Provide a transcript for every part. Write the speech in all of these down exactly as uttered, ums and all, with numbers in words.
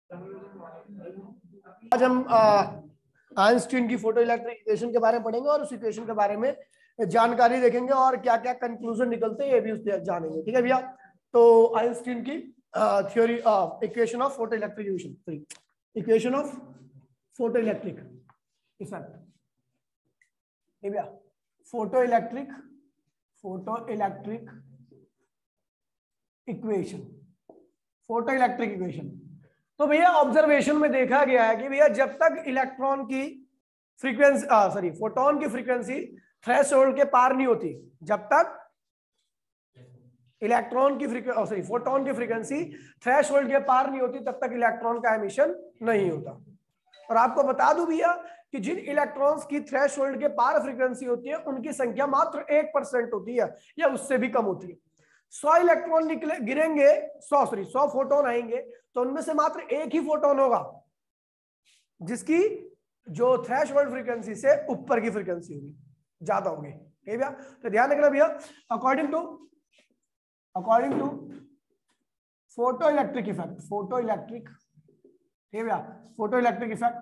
आज हम आइंस्टीन की फोटो इलेक्ट्रिक इक्वेशन के बारे में पढ़ेंगे और उस इक्वेशन के बारे में जानकारी देखेंगे और क्या क्या कंक्लूजन निकलते हैं ये भी उससे जानेंगे। ठीक है भैया। तो आइंस्टीन की theory equation of photoelectric equation equation of photoelectric effect भैया photoelectric photoelectric equation photoelectric equation. तो भैया ऑब्जर्वेशन में देखा गया है कि भैया जब तक इलेक्ट्रॉन की फ्रीक्वेंसी सॉरी फोटोन की फ्रीक्वेंसी थ्रेशोल्ड के पार नहीं होती, जब तक इलेक्ट्रॉन की फ्रीक्वेंसी सॉरी फोटोन की फ्रीक्वेंसी थ्रेशोल्ड के पार नहीं होती तब तक इलेक्ट्रॉन का एमिशन नहीं होता। और आपको बता दूं भैया कि जिन इलेक्ट्रॉन्स की थ्रेशोल्ड के पार फ्रीक्वेंसी होती है उनकी संख्या मात्र एक परसेंट होती है या उससे भी कम होती है। सौ इलेक्ट्रॉन निकले गिरेंगे सौ सॉरी सौ फोटोन आएंगे तो उनमें से मात्र एक ही फोटोन होगा जिसकी जो थ्रेशोल्ड फ्रीक्वेंसी से ऊपर की फ्रीक्वेंसी होगी, ज्यादा होगी। ठीक है भैया। तो ध्यान रखना भैया according to according to photoelectric effect photoelectric ठीक है भैया photoelectric effect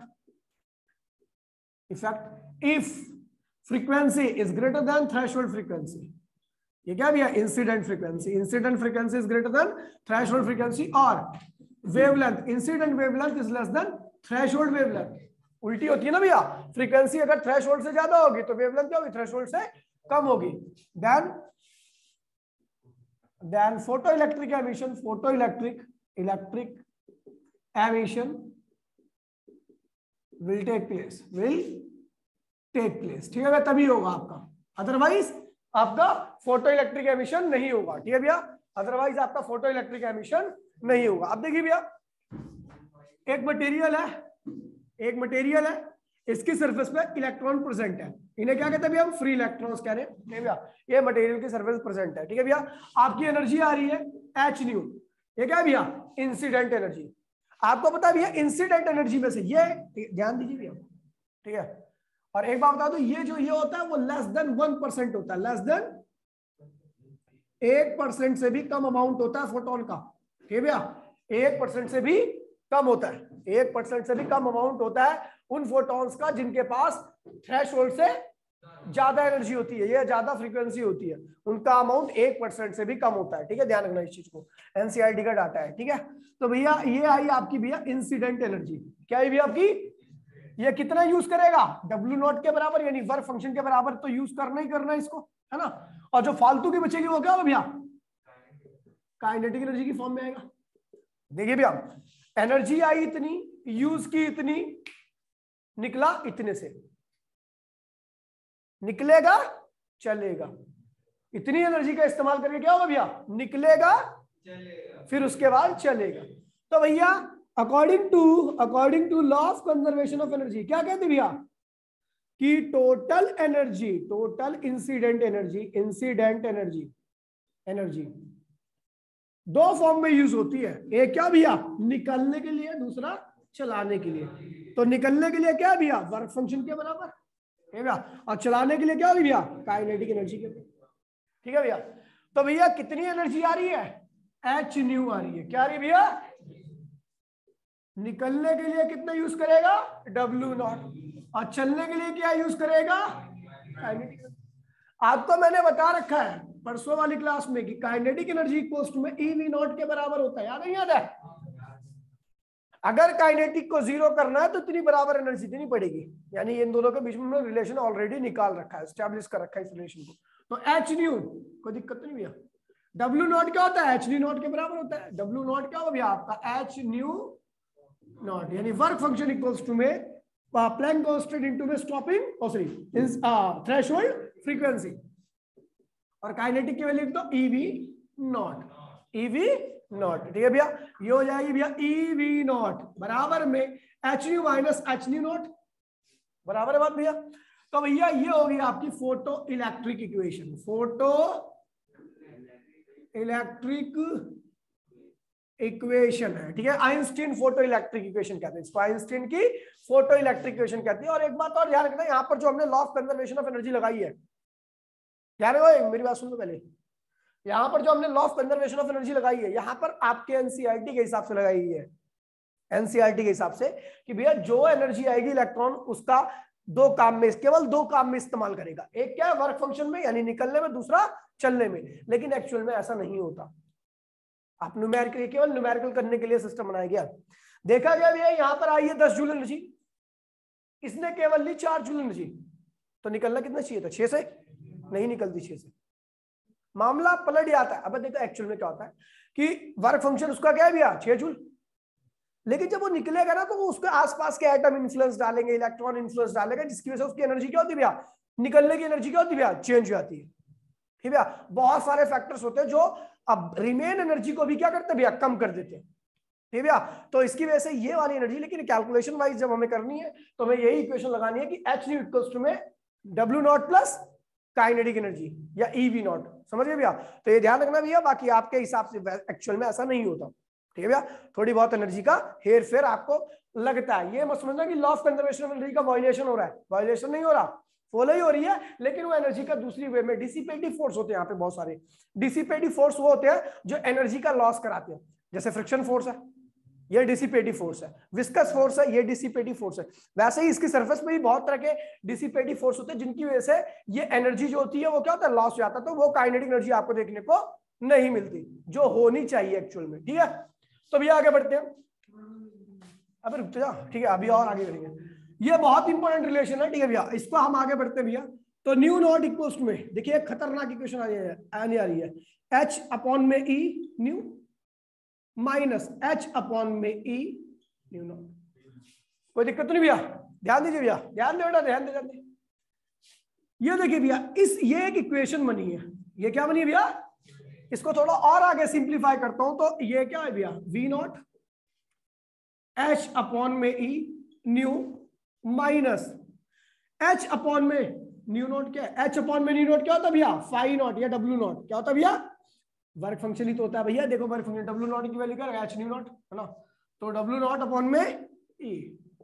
effect if frequency is greater than threshold frequency, ये क्या भैया incident frequency incident frequency is greater than threshold frequency और wavelength incident wavelength is less than threshold wavelength. उल्टी होती है ना भैया, फ्रीक्वेंसी अगर थ्रेशोल्ड से ज्यादा होगी तो वेवलेंथ क्या होगी, थ्रेशोल्ड से कम होगी। Then then photoelectric emission photoelectric electric emission will take place will take place ठीक है, तभी होगा आपका, अदरवाइज आपका फोटो इलेक्ट्रिक एमिशन नहीं होगा। ठीक है भैया, अदरवाइज आपका फोटो इलेक्ट्रिक एमिशन नहीं होगा। अब देखिए भैया एक मटेरियल है एक मटेरियल है इसकी सरफेस पे इलेक्ट्रॉन प्रेजेंट है, इन्हें क्या कहते हैं भैया, हम फ्री इलेक्ट्रॉन्स कह रहे हैं। ठीक है भैया, ये मटेरियल की सरफेस प्रेजेंट है। ठीक है भैया, आपकी एनर्जी आ रही है एच न्यू, ये क्या है भैया इंसिडेंट एनर्जी। आपको पता है भैया इंसिडेंट एनर्जी में से ये ध्यान दीजिए भैया, ठीक है। और एक बात बता दो, ये जो ये होता है वो लेस देन वन परसेंट होता है, लेस देन एक परसेंट से भी कम अमाउंट होता है फोटोन का। ठीक है भैया, एक परसेंट से भी कम होता है, एक परसेंट से भी कम अमाउंट होता है उन फोटॉन्स का जिनके पास थ्रेशोल्ड से ज्यादा एनर्जी होती है, ये ज्यादा फ्रीक्वेंसी होती है, उनका अमाउंट एक परसेंट से भी कम होता है। ठीक है, ध्यान रखना इस चीज को, एनसीईआरटी का डाटा है। ठीक है, तो भैया ये आई आपकी भैया इंसिडेंट एनर्जी, क्या है भैया आपकी, ये कितना यूज करेगा, डब्ल्यू नॉट के बराबर यानी वर्क फंक्शन के बराबर तो यूज करना ही करना है इसको, है ना। और जो फालतू की बचेगी वो क्या होगा भैया, काइनेटिक एनर्जी की फॉर्म में आएगा। देखिए भैया एनर्जी आई इतनी, यूज की इतनी, निकला इतने से, निकलेगा चलेगा, इतनी एनर्जी का इस्तेमाल करके क्या होगा भैया, निकलेगा चलेगा, फिर उसके बाद चलेगा। तो भैया according to according to law of conservation of energy क्या कहते भैया कि total energy total incident energy incident energy energy दो फॉर्म में यूज होती है, एक क्या भैया निकलने के लिए, दूसरा चलाने के लिए। तो निकलने के लिए क्या भैया वर्क फंक्शन के बराबर है भैया, और चलाने के लिए क्या होगी भैया काइनेटिक एनर्जी के। ठीक है भैया, तो भैया कितनी एनर्जी आ रही है, एच न्यू आ रही है, क्या आ रही है भैया, निकलने के लिए कितना यूज करेगा डब्ल्यू नॉट, और चलने के लिए क्या यूज करेगा काइनेटिक। आपको मैंने बता रखा है परसों वाली क्लास में कि काइनेटिक एनर्जी इक्वल्स टू में ई वी नॉट के बराबर होता है, याद नहीं याद है। अगर काइनेटिक को जीरो करना है तो इतनी बराबर एनर्जी देनी पड़ेगी, यानी इन दोनों के बीच में रिलेशन ऑलरेडी निकाल रखा है, एस्टैब्लिश कर रखा है इस रिलेशन को। तो एच न्यू कोई दिक्कत नहीं भैया, डब्ल्यू नॉट क्या होता है एच न्यू नॉट के बराबर होता है। डब्ल्यू नॉट क्या होगा भैया आपका एच न्यू नॉट, यानी वर्क फंक्शन इक्वल्स टू में प्लैंक कांस्टेंट इनटू में stopping o sorry threshold frequency, और काइनेटिक की वैल्यू तो ईवी नॉट ईवी नॉट। ठीक है भैया, ये हो जाएगी भैया ईवी नॉट बराबर में h nu minus h nu nought, बराबर है बात भैया। तो भैया ये होगी आपकी photoelectric equation, photoelectric equation है। ठीक है, आइंस्टीन फोटो इलेक्ट्रिक इक्वेशन कहते हैं इसको, आइंस्टीन की फोटो इलेक्ट्रिक इक्वेशन कहती है। और एक बात और ध्यान रखना, यहाँ पर जो हमने law of conservation of energy लगाई है, ध्यान रखो मेरी बात सुन लो पहले, यहाँ पर जो हमने law of conservation of energy लगाई है यहाँ पर आपके एनसीईआरटी के हिसाब से लगाई है, एनसीईआरटी के हिसाब से कि भैया जो एनर्जी आएगी इलेक्ट्रॉन उसका दो काम में, केवल दो काम में इस्तेमाल करेगा। एक क्या है, वर्क फंक्शन में यानी निकलने में, दूसरा चलने में। लेकिन एक्चुअल में ऐसा नहीं होता। आप न्यूमेरिकल, केवल न्यूमेरिकल करने के लिए सिस्टम बनाया गया। देखा गया भैया यहाँ पर आई है दस जूल एनर्जी, इसने केवल ली चार जूल एनर्जी, तो निकलना कितना चाहिए था, छह से? नहीं निकलती छह से, मामला पलट जाता है। अब देखो एक्चुअल में क्या होता है कि वर्क फंक्शन उसका क्या है भैया, छह जूल, लेकिन जब वो निकलेगा ना तो वो उसके आसपास के एटम इन्फ्लुएंस डालेंगे, इलेक्ट्रॉन इन्फ्लुएंस डालेगा, जिसकी वजह से उसकी एनर्जी क्या होती है भैया, निकलने की एनर्जी क्या होती है भैया, चेंज हो जाती है। ठीक है भैया, बहुत सारे फैक्टर्स होते हैं जो अब रिमेन एनर्जी को भी क्या करते हैं भैया, कम कर देते हैं। ठीक है भैया, तो इसकी वजह से ये वाली एनर्जी, लेकिन कैलकुलेशन वाइज जब हमें करनी है तो हमें यही इक्वेशन लगानी है कि एच न्यू इक्वल्स टू में W nought plus kinetic energy या ई वी नॉट। समझ गए भैया? तो ये ध्यान रखना भैया, बाकी आपके हिसाब से एक्चुअल में ऐसा नहीं होता। ठीक है भैया, थोड़ी बहुत एनर्जी का हेर फेर आपको लगता है। ये मत समझना कि law of conservation of energy का वायलेशन हो रहा है, वायलेशन नहीं हो रहा, फॉलो ही हो रही है, लेकिन वो एनर्जी का दूसरी वे में डिसिपेटिव फोर्स होते हैं। यहाँ पे बहुत सारे डिसिपेटिव फोर्स वो होते हैं जो एनर्जी का लॉस कराते हैं, जैसे फ्रिक्शन फोर्स है, ये डिसिपेटिव फोर्स है, विस्कस फोर्स है, ये डिसिपेटिव फोर्स है। वैसे ही इसकी सरफेस पे भी बहुत तरह के डिसिपेटिव फोर्स होते हैं जिनकी वजह से ये एनर्जी जो होती है वो क्या होता है, लॉस हो जाता है। तो वो काइनेटिक एनर्जी आपको देखने को नहीं मिलती जो होनी चाहिए एक्चुअल में। ठीक है, तो भैया आगे बढ़ते हैं। अबे रुक जा, ठीक है अभी और आगे बढ़ेंगे। ये बहुत इंपॉर्टेंट रिलेशन है। ठीक है भैया, इसको हम आगे बढ़ते हैं भैया। तो न्यू नॉट इक्वल्स टू में देखिए खतरनाक इक्वेशन आ आने आ रही है, एच अपॉन में e nu minus h upon में ई न्यू नॉट। कोई दिक्कत तो नहीं भैया? ध्यान दीजिए भैया, ध्यान दे बेटा, ध्यान दे ध्यान दे। ये देखिए भैया, इस ये एक इक्वेशन बनी है। ये क्या बनी है भैया? इसको थोड़ा और आगे सिंप्लीफाई करता हूं तो ये क्या है भैया, वी नॉट एच अपॉन में e nu minus h upon में न्यू नॉट। क्या है एच अपॉन में न्यू नॉट? क्या होता है भैया, फाई नॉट या डब्ल्यू नॉट। क्या होता है भैया? वर्क फंक्शन ही तो होता है भैया। देखो वर्क फंक्शन डब्ल्यू नॉट की वैल्यू क्या है, एच न्यू नॉट है ना, तो डब्ल्यू नॉट अपॉन में ई।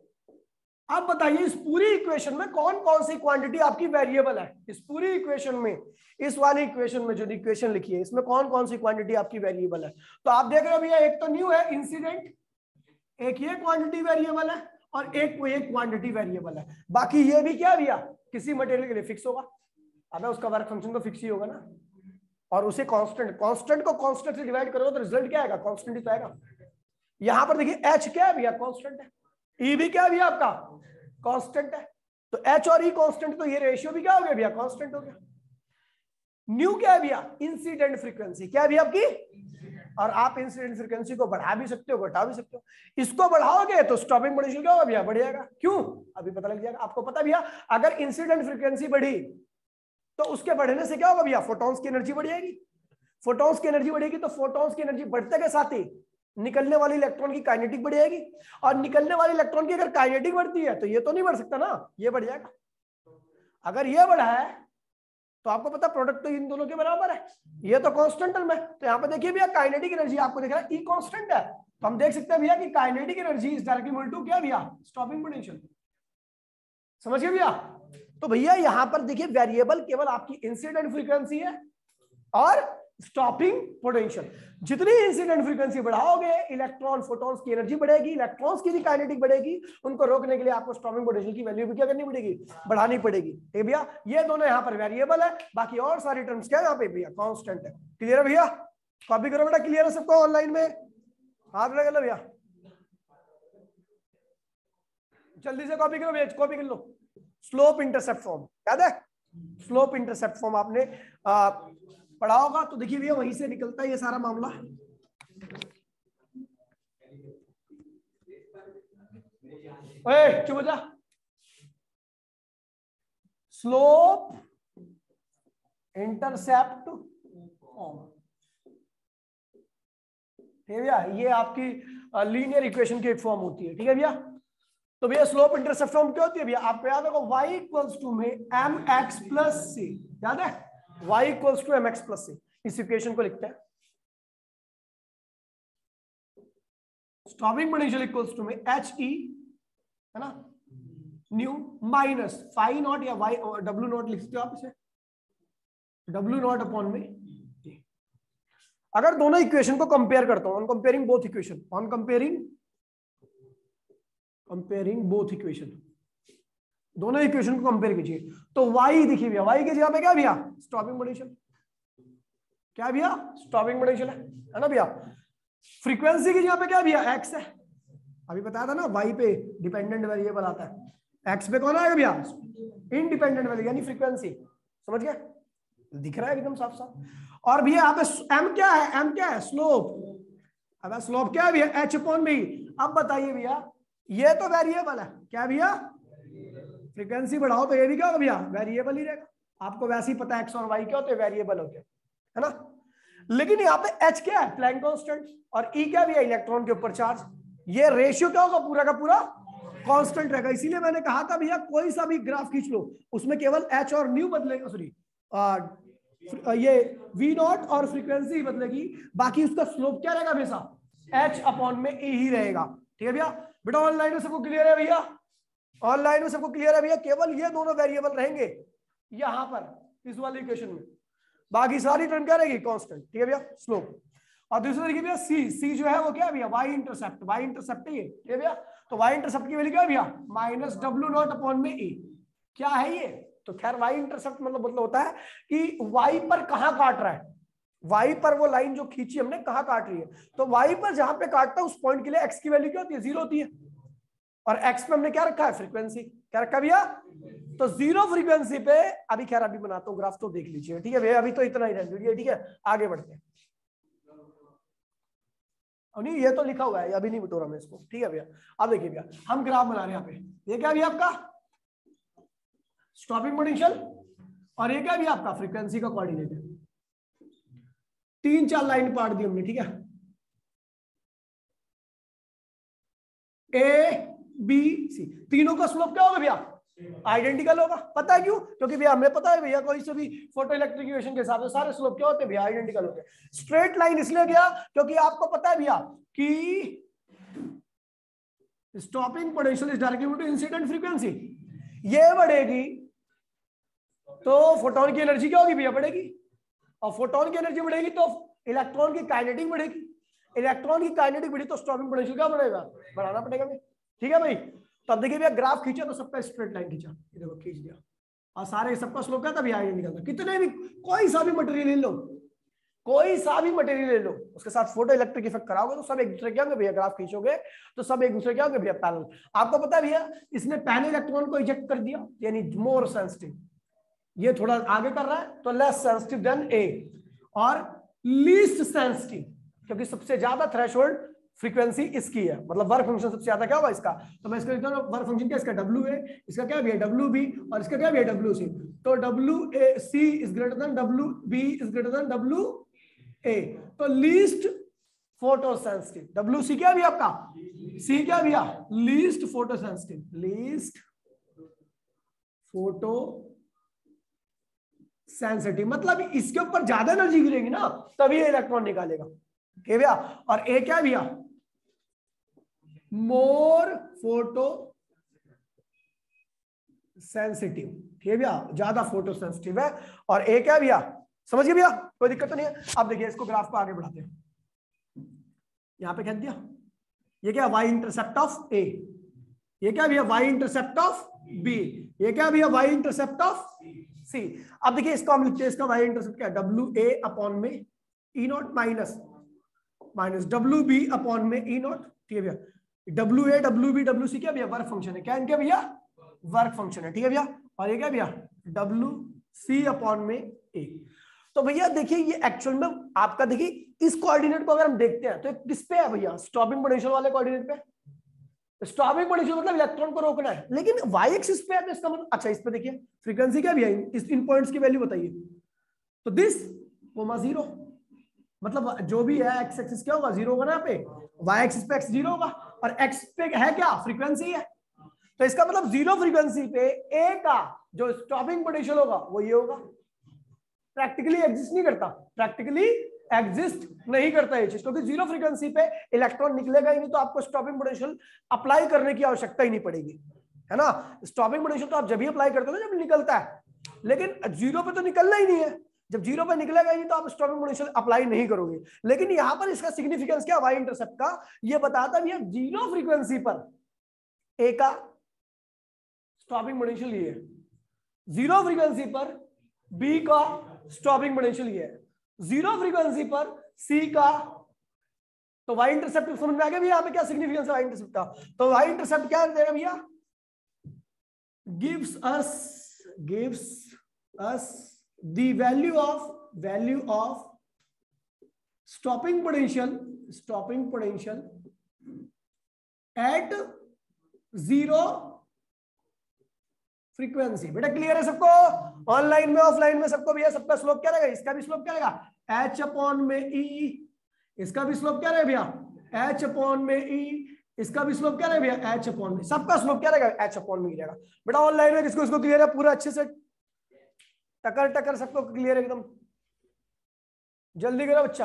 अब बताइए इस पूरी इक्वेशन में कौन कौन सी क्वांटिटी आपकी वेरिएबल है? इस पूरी इक्वेशन में, इस वाली इक्वेशन में जो इक्वेशन लिखी है इसमें कौन कौन सी क्वांटिटी आपकी वेरिएबल है? तो आप देख रहे हो भैया, एक तो न्यू है इंसिडेंट, एक ये क्वांटिटी वेरिएबल है और एक कोई एक क्वांटिटी वेरिएबल है। बाकी ये भी क्या भैया, किसी मटेरियल के लिए फिक्स होगा। अब उसका वर्क फंक्शन तो फिक्स ही होगा ना, और उसे कांस्टेंट, कांस्टेंट को कांस्टेंट से डिवाइड करोगे तो रिजल्ट क्या आएगा, कांस्टेंट ही तो आएगा। यहां पर देखिए एच क्या है भैया, कांस्टेंट है, ई भी क्या है भैया आपका, कांस्टेंट है। तो एच और ई कांस्टेंट, तो ये रेशियो भी क्या हो गया भैया, कांस्टेंट हो गया। न्यू क्या है भैया, इंसिडेंट फ्रीक्वेंसी। क्या है भैया आपकी? और आप इंसिडेंट फ्रीक्वेंसी को बढ़ा भी सकते हो, घटा भी सकते हो। इसको बढ़ाओगे तो स्टॉपिंग पोटेंशियल क्या होगा भैया, बढ़ जाएगा। क्यों? अभी पता लग जाएगा आपको। पता भैया, अगर इंसिडेंट फ्रीक्वेंसी बढ़ी तो उसके बढ़ने से क्या होगा भैया, फोटॉन्स की एनर्जी बढ़ जाएगी। फोटॉन्स की एनर्जी बढ़ेगी तो फोटॉन्स की एनर्जी बढ़ने के साथ ही निकलने वाली इलेक्ट्रॉन की काइनेटिक बढ़ जाएगी, और निकलने वाली इलेक्ट्रॉन की अगर काइनेटिक बढ़ती है तो ये तो नहीं बढ़ सकता ना, ये बढ़ जाएगा। अगर ये बढ़ा है तो आपको पता प्रोडक्ट तो इन दोनों के बराबर है, ये तो कांस्टेंट टर्म है। तो यहाँ पे देखिए भैया काइनेटिक एनर्जी आपको दिख रहा है ई कांस्टेंट है, तो हम देख सकते हैं भैया कि kinetic energy is directly equal to क्या भैया, स्टॉपिंग पोटेंशियल। समझ गए भैया? तो भैया यहां पर देखिए वेरिएबल केवल आपकी इंसिडेंट फ्रीक्वेंसी है और स्टॉपिंग पोटेंशियल। जितनी इंसिडेंट फ्रीक्वेंसी बढ़ाओगे इलेक्ट्रॉन फोटॉन्स की एनर्जी बढ़ेगी, इलेक्ट्रॉन्स की भी काइनेटिक बढ़ेगी। उनको रोकने के लिए आपको स्टॉपिंग पोटेंशियल की वैल्यू भी क्या करनी पड़ेगी, बढ़ानी पड़ेगी। ठीक भैया, ये दोनों यहाँ पर वेरिएबल है, बाकी और सारी टर्म्स क्या है यहाँ पे भैया, कांस्टेंट है। क्लियर है भैया? कॉपी करो बेटा, क्लियर है सबको? ऑनलाइन में हाथ लगा लो भैया, जल्दी से कॉपी करो भैया, कॉपी कर लो। स्लोप इंटरसेप्ट फॉर्म याद है? स्लोप इंटरसेप्ट फॉर्म आपने आ, पढ़ा होगा। तो देखिए भैया वहीं से निकलता है ये सारा मामला। ओए चुप हो जा। स्लोप इंटरसेप्ट फॉर्म, ठीक है भैया, ये आपकी लीनियर इक्वेशन की एक फॉर्म होती है। ठीक है भैया? तो भैया स्लोप इंटरसेप्ट फॉर्म क्या होती है भैया, आपको याद होगा y इक्वल्स टू में एम एक्स प्लस सी। याद है? y equals to m x plus c. इस इक्वेशन को लिखते हैं स्टॉपिंग पोटेंशियल इक्वल्स टू में एच ई है ना, न्यू माइनस फाई नॉट या वाई डब्ल्यू नॉट लिख सकते हो आप इसे, डब्ल्यू नॉट अपॉन में। अगर दोनों इक्वेशन को कंपेयर करता हूं, on comparing both equation, on comparing comparing both equation, दोनों इक्वेशन को कंपेयर कीजिए। तो y देखिए भैया, y की जगह पे क्या भैया, स्टॉपिंग पोटेंशियल, क्या भैया, स्टॉपिंग पोटेंशियल है, है ना भैया। फ्रीक्वेंसी की जगह पे क्या भैया, x है। अभी बताया था ना y पे डिपेंडेंट वेरिएबल आता है, x पे कौन आएगा भैया, इंडिपेंडेंट वेरिएबल यानी फ्रीक्वेंसी। समझ गया, दिख रहा है एकदम साफ साफ। और भैया यहाँ पे m क्या है, m क्या है, स्लोप। अब स्लोप क्या है भैया, h अपॉन b। अब बताइए भैया, ये तो वेरिएबल है, क्या भैया, फ्रीक्वेंसी बढ़ाओ तो ये भी क्या होगा भैया, वेरिएबल ही रहेगा। आपको वैसे ही पता है एक्स और वाई क्या होते हैं, वेरिएबल होते हैं, है ना। लेकिन यहाँ पे एच क्या है, प्लैंक कांस्टेंट, और ई क्या भैया, इलेक्ट्रॉन के ऊपर चार्ज। ये रेशियो क्या होगा, पूरा का पूरा कांस्टेंट रहेगा। इसीलिए मैंने कहा था भैया कोई सा भी ग्राफ खींच लो, उसमें केवल एच और न्यू बदलेगा, सॉरी ये वी नॉट और फ्रीक्वेंसी बदलेगी, बाकी उसका स्लोप क्या रहेगा हमेशा, एच अपॉन में ए ही रहेगा। ठीक है भैया। बेटा ऑनलाइन में सबको क्लियर है भैया, ऑनलाइन में सबको क्लियर है भैया, केवल ये दोनों वेरिएबल रहेंगे यहां पर इस वाली इक्वेशन में, बाकी सारी टर्म क्या रहेगी, कांस्टेंट। ठीक है भैया, स्लोप। और दूसरा देखिए भैया सी, सी जो है वो क्या है भैया, वाई इंटरसेप्ट, वाई इंटरसेप्ट है ये। ठीक है भैया, तो वाई इंटरसेप्ट की वैल्यू क्या है भैया, माइनस डब्ल्यू नॉट अपॉन में ए। क्या है ये, तो खैर वाई इंटरसेप्ट मतलब मतलब होता है कि वाई पर कहां काट रहा है, वाई पर वो लाइन जो खींची हमने कहां काट रही है। तो वाई पर जहां पे काटता है उस पॉइंट के लिए एक्स की वैल्यू क्या होती है, जीरो होती है। और एक्स पे हमने क्या रखा है, फ्रीक्वेंसी। क्या रखा भैया, तो जीरो फ्रीक्वेंसी पे, अभी खैर अभी बनाता हूँ ग्राफ तो देख लीजिए। ठीक है भैया, अभी तो इतना ही रहने दीजिए। ठीक है, आगे बढ़ते हैं। नहीं ये तो लिखा हुआ है, अभी नहीं बटोरा मैं इसको। ठीक है भैया, अब देखिए भैया हम ग्राफ बना रहे हैं यहाँ पे। ये क्या भैया आपका स्टॉपिंग पोटेंशियल, और ये क्या भैया आपका फ्रीक्वेंसी का कोऑर्डिनेट है। तीन चार लाइन पार्ट दी हमने। ठीक है, ए बी सी, तीनों का स्लोप क्या होगा भैया, आइडेंटिकल होगा। पता है क्यों, क्योंकि भैया हमें पता है भैया कोई से भी फोटो इलेक्ट्रिक इक्वेशन के हिसाब से सारे स्लोप क्या होते हैं भैया, आइडेंटिकल होते हैं। स्ट्रेट लाइन इसलिए गया क्योंकि आपको पता है भैया कि stopping potential is directly to incident frequency. ये बढ़ेगी तो फोटोन की एनर्जी क्या होगी भैया, बढ़ेगी। और फोटोन की एनर्जी बढ़ेगी तो इलेक्ट्रॉन की काइनेटिक बढ़ेगी। इलेक्ट्रॉन की काइनेटिक बढ़ी तो स्टॉपिंग पोटेंशियल क्या बढ़ेगा, बढ़ाना पड़ेगा। ठीक है भाई, तो अब देखिए भैया ग्राफ खींचा तो सबका स्ट्रेट लाइन खींचा, ये देखो खींच दिया, और सारे सबका स्लोप क्या था भैया, आइडेंटिकल था। कितने भी कोई सा भी मटेरियल ले लो, कोई सा भी मटेरियल ले लो, उसके साथ फोटो इलेक्ट्रिक इफेक्ट कराओगे तो सब एक दूसरे क्या होंगे भैया, ग्राफ खींचोगे तो सब एक दूसरे क्या होंगे भैया, पैरेलल। आपको पता है भैया इसने पहले इलेक्ट्रॉन को इजेक्ट कर दिया, यानी मोर सेंसिटिव। ये थोड़ा आगे कर रहा है तो लेस सेंसिटिव देन ए, और लीस्ट सेंसिटिव क्योंकि सबसे ज्यादा थ्रेशोल्ड फ्रीक्वेंसी इसकी है, मतलब वर्क फंक्शन सबसे ज्यादा क्या होगा इसका। तो मैं इसको लिखता हूं वर्क फंक्शन क्या, इसका डब्ल्यू ए, इसका क्या भी है डब्ल्यू बी, और इसका क्या भी है डब्ल्यू सी। तो W A C is greater than W B is greater than W A. तो least photosensitive, W C क्या भी आपका, सी क्या भैया, least photosensitive, least photosensitive, मतलब इसके ऊपर ज्यादा एनर्जी गिरेगी ना तभी इलेक्ट्रॉन निकालेगा। ठीक है भैया, और ए क्या भैया, मोर फोटो सेंसिटिव। ठीक है भैया, ज्यादा फोटो सेंसिटिव है। और ए क्या भैया, समझ गए भैया, कोई दिक्कत तो नहीं है। अब देखिए इसको ग्राफ को आगे बढ़ाते हैं, यहां पे कह दिया ये क्या, वाई इंटरसेप्ट ऑफ ए, ये क्या भैया वाई इंटरसेप्ट ऑफ बी, ये क्या भैया वाई इंटरसेप्ट ऑफ सी। अब देखिए इसको हम लिखते हैं, इसका वाई इंटरसेप्ट क्या है, डब्ल्यू ए अपॉन में e nought minus minus W B upon में ई नॉट। ठीक है भैया, W A W B W C क्या भैया वर्क फंक्शन है, क्या इनके भैया वर्क फंक्शन है। ठीक है भैया, और ये क्या भैया डब्ल्यू सी अपॉन में ए। तो भैया देखिए ये एक्चुअल में आपका, देखिए इस कोऑर्डिनेट को अगर हम देखते हैं तो किस पे है भैया, स्टॉपिंग पोटेंशियल वाले कोऑर्डिनेट पे। स्टॉपिंग पोटेंशियल मतलब इलेक्ट्रॉन को रोकना है, लेकिन वाई एक्सिस पे है तो इसका मतलब, अच्छा इस पे देखिए फ्रीक्वेंसी क्या भैया, इस इन पॉइंट्स की वैल्यू बताइए। तो दिस कोमा जीरो, मतलब जो भी है एक्स एक्सिस क्या होगा, जीरो होगा ना यहाँ पे, वाई एक्सिस पे एक्स जीरो होगा, और एक्स पे है क्या, फ्रीक्वेंसी है। तो इसका मतलब जीरो फ्रीक्वेंसी पे ए का जो स्टॉपिंग पोटेंशियल होगा वो ये होगा। प्रैक्टिकली एग्जिस्ट नहीं करता, प्रैक्टिकली एग्जिस्ट नहीं करता ये चीज, क्योंकि जीरो फ्रीक्वेंसी पे इलेक्ट्रॉन निकलेगा ही नहीं, तो आपको स्टॉपिंग पोटेंशियल अप्लाई करने की आवश्यकता ही नहीं पड़ेगी, है ना। स्टॉपिंग पोटेंशियल तो आप जब ही अप्लाई करते हो जब निकलता है, लेकिन जीरो पे तो निकलना ही नहीं है। जब जीरो पे निकलेगा ही तो आप स्टॉपिंग पोटेंशियल अप्लाई नहीं करोगे। लेकिन यहां पर इसका सिग्निफिकेंस क्या, वाई इंटरसेप्ट का, ये बताता भी है जीरो फ्रीक्वेंसी पर ए का स्टॉपिंग पोटेंशियल ये है, जीरो फ्रीक्वेंसी पर बी का स्टॉपिंग पोटेंशियल ये है, जीरो फ्रीक्वेंसी पर सी का। तो वाई इंटरसेप्ट समझ में आ गया भैया यहाँ पे क्या सिग्निफिकेंस है वाई इंटरसेप्ट का? तो वाई इंटरसेप्ट क्या देगा भैया? Gives us gives us the value of value of stopping potential stopping potential at zero frequency. बेटा क्लियर है सबको? ऑनलाइन में ऑफलाइन में सबको भैया सबका स्लोप क्या रहेगा? इसका भी स्लोप क्या रहेगा? एच अपॉन में ई। इसका भी स्लोप क्या रहेगा भैया? एच अपॉन में ई। इसका भी स्लोप क्या रहेगा भैया? एच अपॉन में। सबका स्लोप क्या रहेगा? एच अपॉन में रहेगा। बेटा ऑनलाइन में किसको इसको क्लियर है पूरा अच्छे से? टकर टकर सबको क्लियर है एकदम? जल्दी करो बच्चा।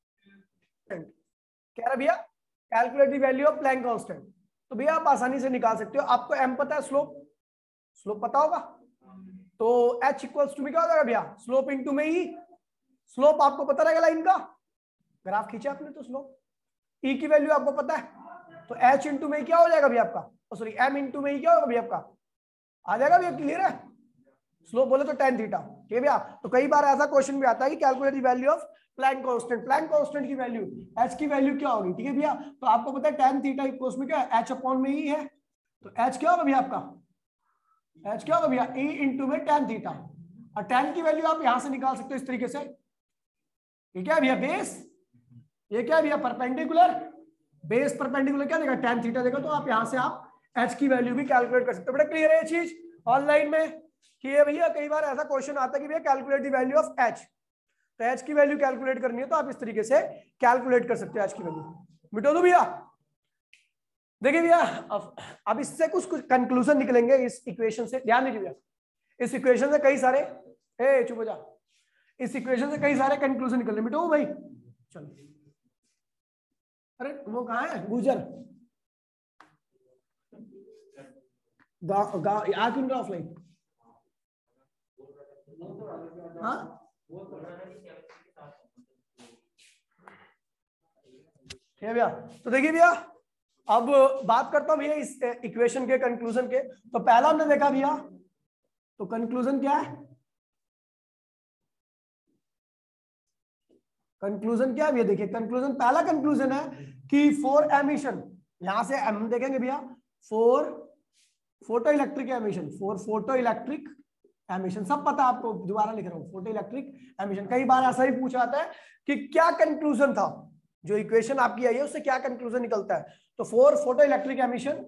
क्या रहा भैया? Calculate the value of Planck constant. तो भैया आप आसानी से निकाल सकते हो। आपको एम पता है, स्लोप स्लोप पता होगा, तो एच इक्वल्स टू में क्या हो जाएगा भैया? स्लोप इनटू में ई। स्लोप आपको पता रहेगा लाइन का, ग्राफ खींचा आपने तो स्लोप। ई की वैल्यू आपको पता है, तो एच इंटू में क्या हो जाएगा भैया आपका? सॉरी एम इंटू में क्या होगा भैया आपका? आ जाएगा भैया? क्लियर है? स्लोप बोले तो टेन थीटा। ठीक है भैया? तो कई बार ऐसा क्वेश्चन भी आता है कि calculate the value of Planck constant. Planck constant की वैल्यू एच की वैल्यू क्या होगी? ठीक है भैया? तो आपको पता है टेन थीटा इक्वल्स में क्या है? एच अपॉन में ई है। तो एच क्या होगा भैया आपका? एच क्या होगा भैया? ई इंटू में टेन थीटा। और टेन की वैल्यू आप यहां से निकाल सकते हो इस तरीके से। ये क्या है भैया? बेस। ये क्या है भैया? परपेंडिकुलर। बेस परपेंडिकुलर क्या देगा? टेन थीटा देगा। तो आप यहां से आप एच की वैल्यू भी कैलकुलेट कर सकते हो। बड़ा क्लियर है ये चीज ऑनलाइन में कि ये भैया कई बार ऐसा क्वेश्चन आता है कि भैया calculate the value of h. तो एच की वैल्यू कैलकुलेट करनी है तो आप इस तरीके से कैलकुलेट कर सकते हो एच की वैल्यू। मिटो दो भैया। देखिए भैया अब अब इससे कुछ कुछ कंक्लूजन निकलेंगे इस इक्वेशन से। ध्यान दीजिए भैया, इस इक्वेशन से कई सारे ए चुप हो जा इस इक्वेशन से कई सारे कंक्लूजन निकल रहे। मिटो भाई चलो। अरे वो कहाँ है गुजर? गाँव गाँव आ क्यों ऑफलाइन? हाँ ठीक है भैया। तो देखिए भैया अब बात करता हूं भैया इस इक्वेशन के कंक्लूजन के। तो पहला हमने देखा भैया, तो कंक्लूजन क्या है? कंक्लूजन क्या है भैया? देखिए कंक्लूजन, पहला कंक्लूजन है कि फॉर एमिशन, यहां से हम देखेंगे भैया for photoelectric emission, for photoelectric emission, सब पता आपको, दोबारा लिख रहा हूं, फोटो इलेक्ट्रिक एमिशन। कई बार ऐसा ही पूछा जाता है कि क्या कंक्लूजन था, जो इक्वेशन आपकी आई है उससे क्या कंक्लूजन निकलता है। तो for photoelectric emission,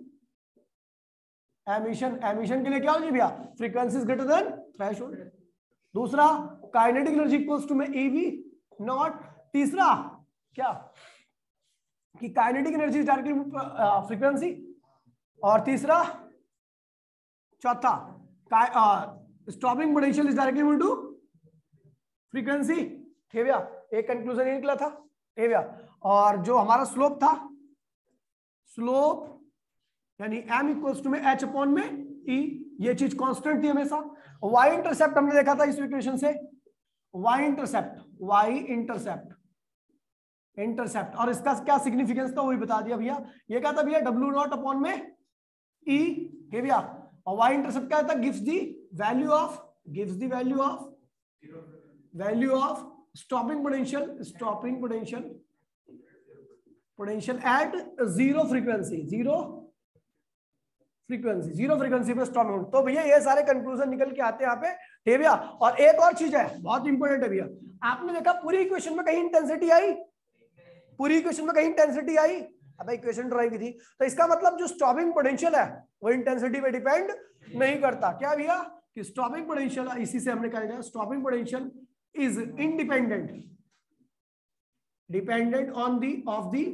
emission emission के लिए क्या होगी भैया? Frequency is greater than threshold. दूसरा काइनेटिक एनर्जी इक्वल्स टू में ईवी नॉट। तीसरा क्या? कि kinetic energy is directly frequency. और तीसरा चौथा stopping potential is directly equal to frequency. ठीक है भैया? एक कंक्लूजन ये निकला था। ठीक है भैया? और जो हमारा स्लोप था, स्लोप यानी m इक्वल्स टू में h अपॉन में e, ये चीज कांस्टेंट थी हमेशा। y इंटरसेप्ट हमने देखा था इस इक्वेशन से, y intercept y intercept intercept और इसका क्या सिग्निफिकेंस था वही बता दिया भैया। ये क्या था भैया? w नॉट अपॉन में e। ठीक है भैया? और y इंटरसेप्ट क्या था? Gives the value of gives the value of value of stopping potential stopping potential potential at zero frequency zero frequency zero frequency पे स्टॉपिंग। तो भैया ये सारे कंक्लूजन निकल के आते हैं यहाँ पे। ठीक भैया? और एक और चीज है बहुत इंपॉर्टेंट है भैया, आपने देखा पूरी इक्वेशन में कहीं इंटेंसिटी आई? पूरी इक्वेशन में कहीं इंटेंसिटी आई? अब इक्वेशन ड्राइव की थी, तो इसका मतलब जो स्टॉपिंग पोटेंशियल है वो इंटेंसिटी पे डिपेंड नहीं करता। क्या भैया? कि स्टॉपिंग पोटेंशियल, इसी से हमने कहा stopping potential is independent dependent on the of the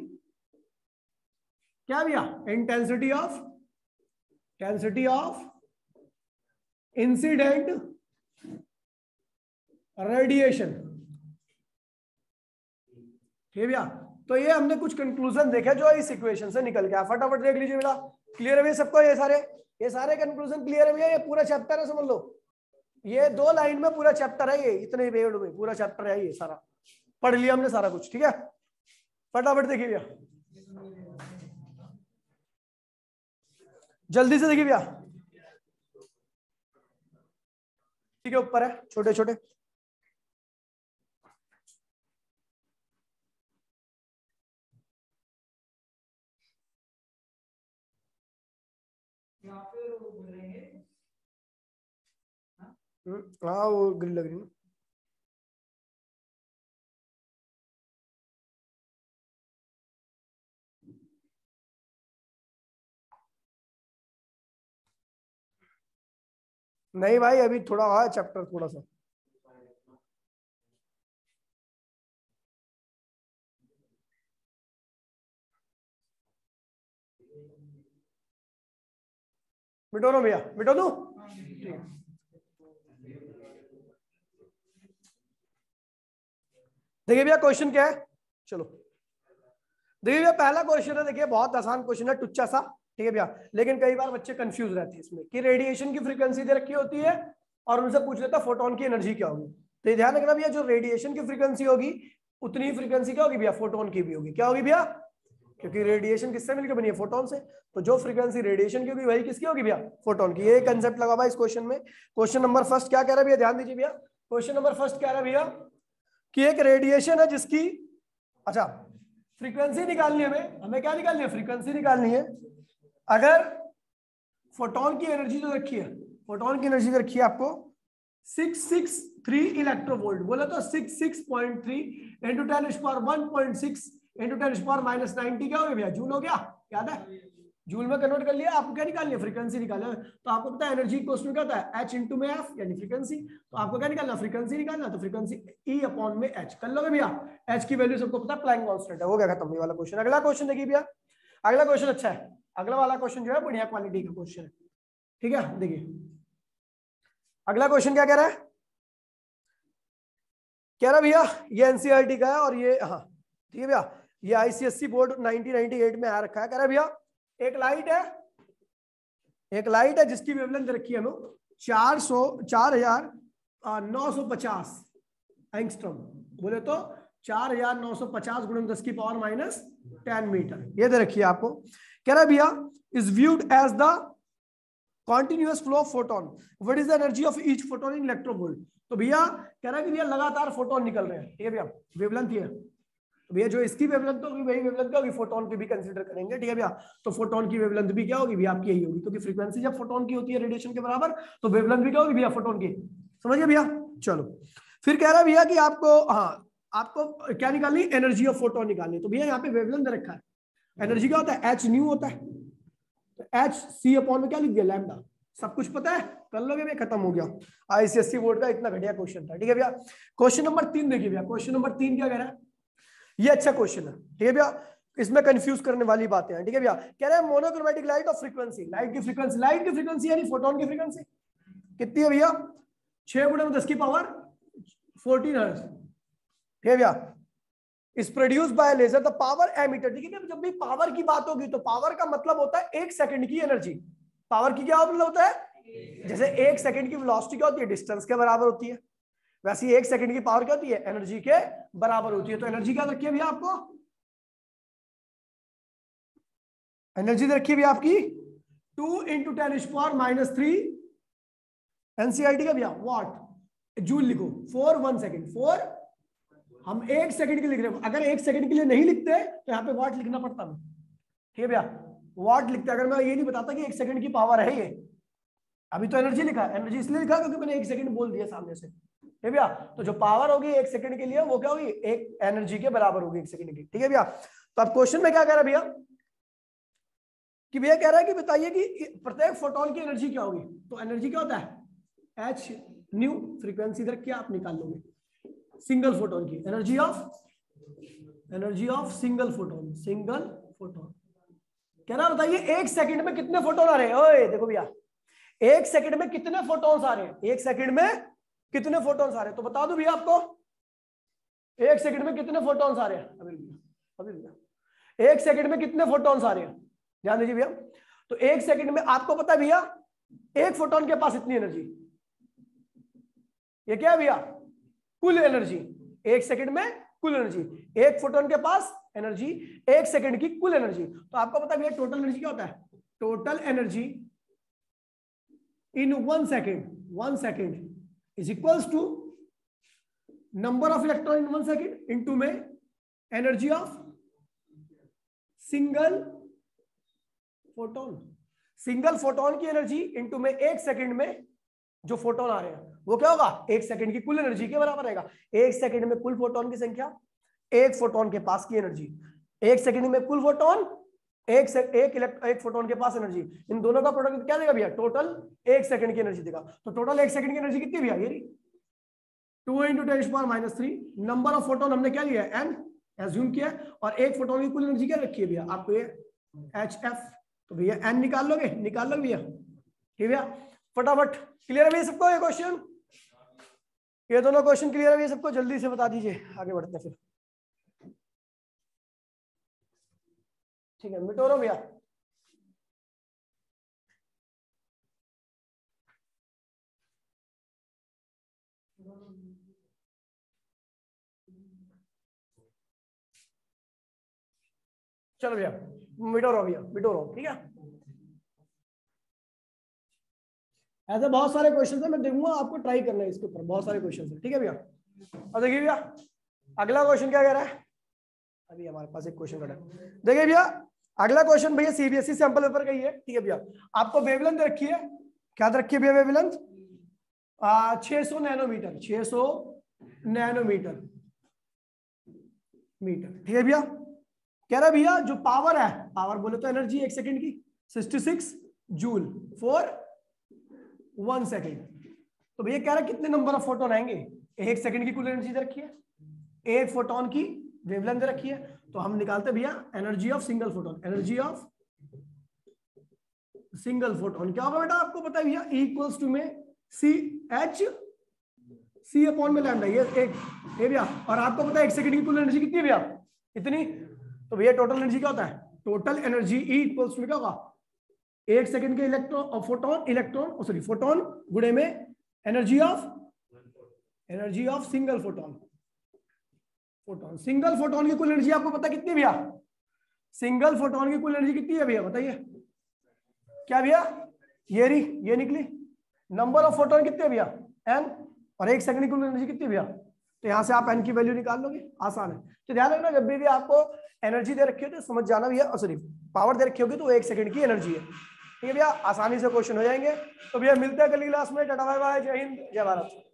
क्या भैया? Intensity of intensity of incident radiation. ठीक है भैया? तो ये हमने कुछ कंक्लूजन देखे जो इस इक्वेशन से निकल गया। फटाफट देख लीजिए बेटा। क्लियर है भैया सबको? ये सारे ये सारे कंक्लूजन क्लियर है भैया? ये पूरा चैप्टर है, समझ लो ये दो लाइन में पूरा चैप्टर है, ये इतने पेड़ में पूरा चैप्टर है, ये सारा पढ़ लिया हमने सारा कुछ। ठीक है? फटाफट देखिए भैया। जल्दी से देखिए भैया, ठीक है, ऊपर है छोटे छोटे। हाँ वो ग्रिल लग रही है। नहीं भाई अभी थोड़ा है चैप्टर थोड़ा सा। मिटो दो भैया, मिटो दो। देखिए भैया क्वेश्चन क्या है, चलो देखिए भैया पहला क्वेश्चन है, देखिए बहुत आसान क्वेश्चन है, टुच्चा सा, ठीक है भैया, लेकिन कई बार बच्चे कंफ्यूज रहते हैं इसमें कि रेडिएशन की फ्रीक्वेंसी दे रखी होती है और उनसे पूछ लेता फोटोन की एनर्जी क्या होगी। तो ध्यान रखना भैया, जो रेडिएशन की फ्रीक्वेंसी होगी उतनी ही फ्रीक्वेंसी क्या होगी भैया, फोटोन की भी होगी। क्या होगी भैया, क्योंकि रेडिएशन किससे मिलकर बनी है, फोटोन से, तो जो फ्रीक्वेंसी रेडिएशन की होगी वही किसकी होगी भैया, फोटोन की। ये कंसेप्ट लगा हुआ इस क्वेश्चन में। क्वेश्चन नंबर फर्स्ट क्या कह रहा है भैया, ध्यान दीजिए भैया, क्वेश्चन नंबर फर्स्ट कह रहा है भैया कि एक रेडिएशन है जिसकी, अच्छा फ्रीक्वेंसी निकालनी है हमें, हमें क्या निकालनी है, फ्रीक्वेंसी निकालनी है। अगर फोटोन की एनर्जी जो रखी है, फोटोन की एनर्जी रखी है आपको सिक्स सिक्स थ्री इलेक्ट्रोवोल्ट, बोला तो six six point three into ten power one point six into ten power minus ninety क्या हो गया भैया, जूल हो गया, याद है, जूल में कन्वर्ट कर लिया। आपको क्या निकालनी है, फ्रीक्वेंसी निकालना है। तो आपको पता है एनर्जी इक्वल्स टू क्या होता है, एच इंटू में एफ यानी फ्रीक्वेंसी। तो आपको क्या निकालना, फ्रीक्वेंसी निकालना, तो फ्रीक्वेंसी ई अपॉन में एच कर लोगे भैया। एच की वैल्यू सबको पता है, प्लैंक कांस्टेंट है। हो गया खत्म ये वाला क्वेश्चन। अगला क्वेश्चन देखिए भैया, अगला क्वेश्चन अच्छा है, अगला वाला क्वेश्चन जो है बढ़िया क्वालिटी का क्वेश्चन है, ठीक है। देखिए अगला क्वेश्चन क्या कह रहा है, कह रहा भैया ये एनसीईआरटी का है और ये, हाँ ठीक है भैया, ये ICSC board nineteen ninety eight में आ रखा है। कह रहा है भैया एक लाइट है, एक लाइट है जिसकी वेवलेंथ रखी है हमें चार सौ चार हजार नौ सौ पचास एंगस्ट्रॉम, बोले तो चार हजार नौ सौ पचास गुणन दस की पावर माइनस टेन मीटर, ये दे रखी है आपको। कह रहा है भैया is viewed as the continuous flow of photon, what is the energy of each photon in electronvolt. तो भैया कह रहा है कि भैया लगातार फोटोन निकल रहे हैं, ठीक है भैया, वेवलेंथ है, तो भैया जो इसकी वेवलेंथ होगी वही वेवलेंथ क्या होगी, फोटोन की भी कंसीडर करेंगे, ठीक है भैया। तो फोटोन की वेवलेंथ भी क्या होगी भैया, आपकी यही होगी, क्योंकि फ्रीक्वेंसी जब फोटोन की होती है रेडिएशन के बराबर, तो वेवलेंथ भी क्या होगी भैया, फोटोन की, समझिए भैया। चलो फिर कह रहा है भैया कि आपको, हाँ आपको क्या निकालनी, एनर्जी ऑफ फोटोन निकालनी। तो भैया यहाँ पे वेवलेंथ रखा है, एनर्जी क्या होता है, एच न्यू होता है, तो एच सी अपॉन में क्या लिख दिया, लैम्डा, सब कुछ पता है, कर लोगे भैया, खत्म हो गया। आईसीएससी बोर्ड का इतना घटिया क्वेश्चन था, ठीक है भैया। क्वेश्चन नंबर तीन देखिए भैया, क्वेश्चन नंबर तीन क्या कह रहा है, ये अच्छा क्वेश्चन है, ठीक है भैया, इसमें कंफ्यूज करने वाली बातें हैं, ठीक है भैया। कह रहे हैं monochromatic light of frequency, light की फ्रीक्वेंसी, लाइट की फ्रीक्वेंसी यानी फोटोन की फ्रीक्वेंसी कितनी है भैया, छह गुणे में दस की पावर फोर्टीन हर्ट्ज, ठीक है भैया। Is produce by laser the power emitted, ठीक है, जब भी पावर की बात होगी तो पावर का मतलब होता है एक सेकंड की एनर्जी। पावर की क्या मतलब होता है, जैसे एक सेकंड की वेलोसिटी क्या होती है, डिस्टेंस के बराबर होती है, वैसे ही एक सेकंड की पावर क्या होती है, एनर्जी के बराबर होती है। तो एनर्जी क्या रखी है भैया आपको, एनर्जी रखी है भैया आपकी two into ten power minus three, NCERT का भैया वाट, जूल लिखो, फोर वन सेकंड, फोर हम एक सेकंड के लिख रहे हैं, अगर एक सेकंड के लिए नहीं लिखते तो यहाँ पे वाट लिखना पड़ता है, ठीक है भैया, वाट लिखते, अगर मैं ये नहीं बताता कि एक सेकंड की पावर है ये, अभी तो एनर्जी लिखा है, एनर्जी इसलिए लिखा क्योंकि मैंने एक सेकंड बोल दिया सामने से, ठीक है भैया। तो जो पावर होगी एक सेकंड के लिए वो क्या होगी, एक एनर्जी के बराबर होगी एक सेकंड की, ठीक है भैया। तो अब क्वेश्चन में क्या कह रहा है भैया, कि भैया कह रहा है कि बताइए कि प्रत्येक फोटोन की एनर्जी क्या होगी। तो एनर्जी क्या होता है, एच न्यू, फ्रीक्वेंसी इधर क्या आप निकाल लोगे, सिंगल फोटोन की energy of, energy of single photon, single photon. कह रहा बताइए एक सेकंड में कितने फोटोन आ रहे हैं, ओए देखो भैया एक सेकंड में कितने फोटोन्स आ रहे हैं, एक सेकंड में कितने फोटोन्स आ रहे हैं, तो बता दो भैया आपको एक सेकंड में कितने फोटोन्स आ रहे हैं, अभी अभी भैया एक सेकंड में कितने फोटोन्स आ रहे हैं, ध्यान दीजिए भैया। तो एक सेकंड में आपको पता है भैया एक फोटोन के पास इतनी एनर्जी, ये क्या है भैया, कुल एनर्जी, एक सेकंड में कुल एनर्जी, एक फोटोन के पास एनर्जी एक सेकंड की कुल एनर्जी। तो आपको पता है भैया टोटल एनर्जी क्या होता है, total energy in one second one second is equals to number of electron in one second into में energy of single photon. Single photon की एनर्जी इनटू में एक सेकंड में जो फोटोन आ रहे हैं वो क्या होगा, एक सेकंड की कुल एनर्जी के बराबर रहेगा। एक सेकंड में कुल फोटोन की संख्या, एक फोटोन के पास की एनर्जी। एक सेकंड में कुल फोटोन, एक से एक इलेक्ट्रॉन एक फोटोन के पास एनर्जी, इन दोनों का प्रोडक्ट क्या देगा भैया, टोटल एक सेकंड की एनर्जी देगा। तो टोटल एक सेकंड की एनर्जी कितनी भैया, ये two into ten power minus three. Number of photon हमने क्या लिया है, एन एज्यूम किया, और एक फोटोन की कुल एनर्जी क्या रखी है भैया आपको, ये एच एफ। तो भैया एन निकाल लोगे, निकाल लोगे भैया, ठीक है भैया फटाफट। क्लियर है भैया सबको ये क्वेश्चन, ये दोनों क्वेश्चन क्लियर है भैया सबको, जल्दी से बता दीजिए, आगे बढ़ते हैं फिर। ठीक है मिटोरो भैया। चलो भैया मिटोरो भैया, मिटोरो, ठीक है। ऐसे बहुत सारे क्वेश्चन है, मैं देखूंगा आपको ट्राई करना है इसके ऊपर, बहुत सारे क्वेश्चन है, ठीक है भैया। और देखिए भैया अगला क्वेश्चन क्या कह रहा है, अभी हमारे पास एक क्वेश्चन खड़ा है। देखिए भैया अगला क्वेश्चन भैया सीबीएसई सैंपल पेपर का ही है, ठीक है भैया। आपको वेवलेंथ रखी है, क्या रखी है भैया वेवलेंथ, छह सौ नैनोमीटर, छह सौ नैनोमीटर मीटर, ठीक है भैया। कह रहा है भैया जो पावर है, पावर बोले तो एनर्जी एक सेकंड की छियासठ जूल फॉर वन सेकंड। तो भैया कह रहा है कितने नंबर ऑफ फोटोन आएंगे, एक सेकंड की कुल एनर्जी दे रखी है, एक फोटोन की वेवलेंथ दे रखी है, तो हम निकालते भैया energy of single photon. Energy of single photon क्या होगा बेटा, आपको पता है भैया, इक्वल्स टू में सी एच सी अपॉन में लैम्डा, ये एक ये भैया। और आपको पता है एक सेकंड की कुल एनर्जी कितनी है भैया, इतनी। तो भैया टोटल एनर्जी क्या होता है, total energy E equals to क्या होगा, एक सेकंड के electron photon electron sorry photon गुणे में energy of energy of single photon photon single photon की कुल एनर्जी आपको पता कितनी भैया, सिंगल फोटोन की कुल एनर्जी कितनी है भैया बताइए, क्या भैया, ये रही ये निकली। नंबर ऑफ फोटोन कितने भैया, एन, और एक सेकंड की कुल एनर्जी कितनी भैया, तो यहां से आप एन की वैल्यू निकाल लोगे, आसान है। तो ध्यान रखना जब भी, भी आपको एनर्जी दे रखी हो तो समझ जाना भैया, सॉरी पावर दे रखी होगी तो एक सेकंड की एनर्जी है, ठीक है भैया। आसानी से क्वेश्चन हो जाएंगे। तो भैया मिलते हैं कल की क्लास में, टाटा बाय बाय, जय हिंद जय भारत।